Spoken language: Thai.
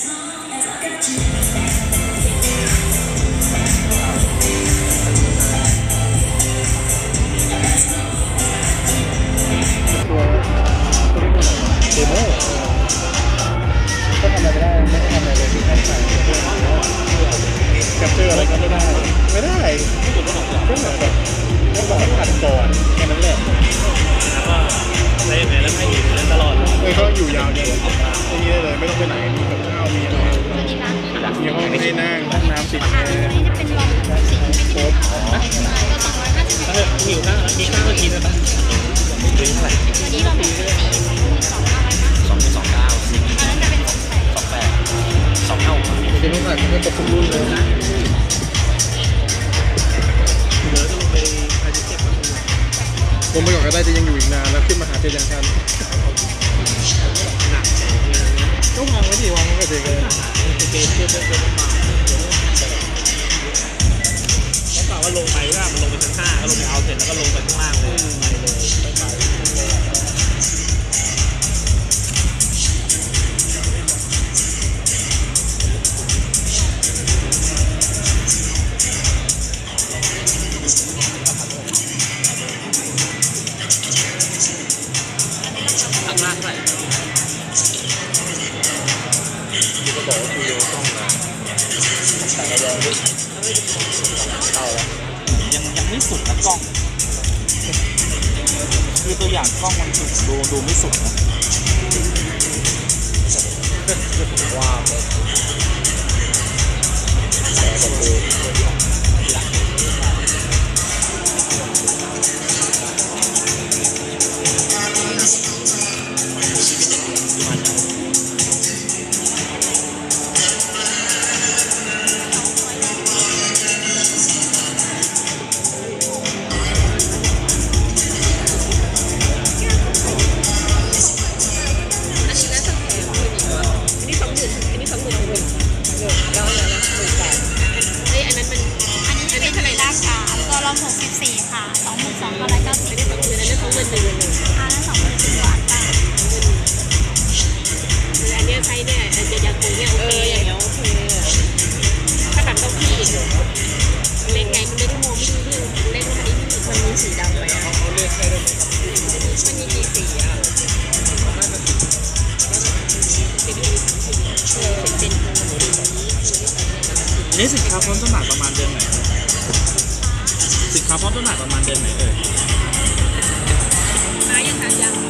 เดโมก็ทำอะไรไม่ได้ไม่ได้ทำอะไรเลยที่ใช้ใส่แคปเจอร์อะไรก็ไม่ได้ก็เหมือนแบบต้องบอกให้ผ่านก่อนแค่นั้นแหละแล้วก็ใช้ไหนแล้วให้อยู่นั้นตลอดเขาอยู่ยาวเลยที่นี่เลยไม่ต้องไปไหนมีกับข้าวมีอะไรมีห้องให้นั่งห้องน้ำติดแอร์นี่จะเป็นลองสีโค้ดหิวข้าวมีข้าวมากินแล้วปะซื้อเท่าไหร่วันนี้เราเป็น2,900 อันนั้นจะเป็น 28 28 2,500 เป็นต้องใส่เป็นตะคุ่มรุ่นเลยนะเหลือจะลงไปใครจะเก็บมาลงไปก่อนก็ได้จะยังอยู่อีกนานแล้วขึ้นมาหาเจยังชันหนักต้องวางไว้ดิวางไว้ก็เด็กเลยเกมเชื่อมเดินมาเขากล่าวว่าลงไปว่ามันลงไปชั้น5ก็ลงไปเอาเสร็จแล้วก็ลงไปข้างล่างเลยไปเลยข้างล่างเท่าไหร่ที่เขาบอกว่าคือต้องมาแต่เรายังไม่สุดนะกล้องคือตัวอย่างกล้องมันดูไม่สุดนะว้าว 64ค่ะ22,990ไม่ได้2,000อันนั้น20,000เลยอันนั้น20,000ตัวอันป้าอันนี้ใช้เนี่ยจะยังคงเนี่ยโอเคอย่างเงี้ยโอเคถ้าแบบต้องพี่เล่นไงมันไม่ได้โมไม่รู้เรื่องเล่นมันมีสีดำไหมอ่ะมันมีกี่สีอ่ะนี่สินค้าพร้อมจำหน่ายประมาณเดือนไหนสินค้าพร้อมจำหน่ายประมาณเดือนไหนมายังทันยัง